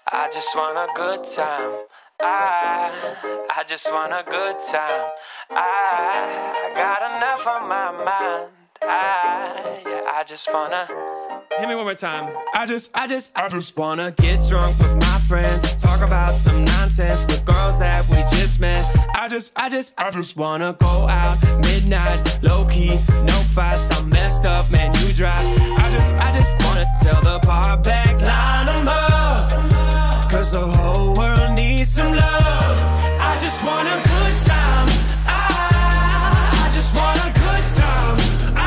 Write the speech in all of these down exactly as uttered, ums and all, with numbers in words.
I just want a good time. I, I just want a good time. I, I got enough on my mind. I, yeah, I just wanna. Hit me one more time. I just, I just, I just wanna get drunk with my friends, talk about some nonsense with girls that we just met. I just, I just, I just wanna go out midnight, low key, no fights. I'm messed up, man. You drive. I just, I just wanna tell the bar back, line 'em up, 'cause the whole world needs some love. I just want a good time. I, I just want a good time.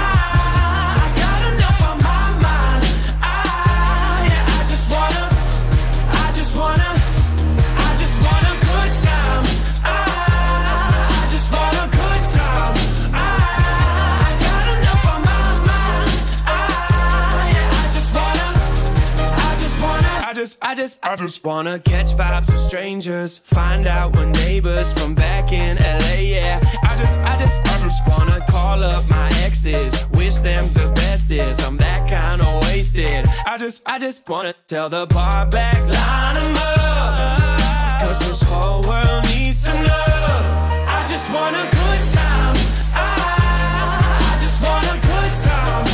I just, I just wanna catch vibes with strangers, find out we're neighbors from back in L A, yeah. I just, I just, I just wanna call up my exes, wish them the bestest. I'm that kind of wasted. I just, I just wanna tell the bar back, line 'em up, 'cause this whole world needs some love. I just want a good time. I, I just want a good time.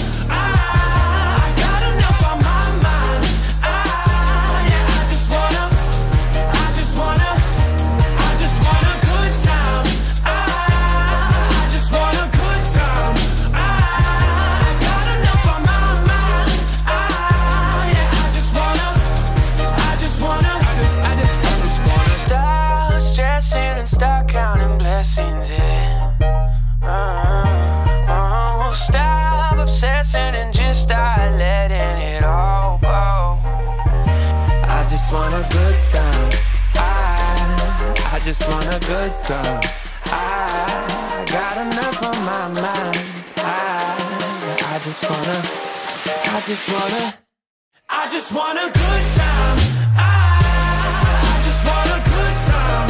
Start counting blessings, yeah. uh, oh, Stop obsessing and just start letting it all go. I just want a good time. I, I just want a good time. I got enough on my mind. I, I just wanna, I just wanna, I just want a good time. I, I just want a good time.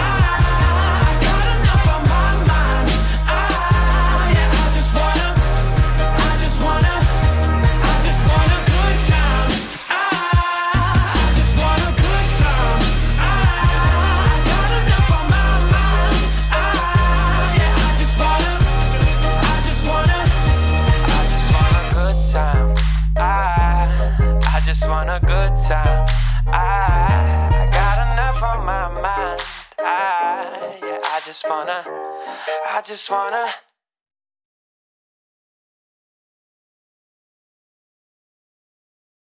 A good time. I, I got enough on my mind. I, yeah, I just wanna, I just wanna.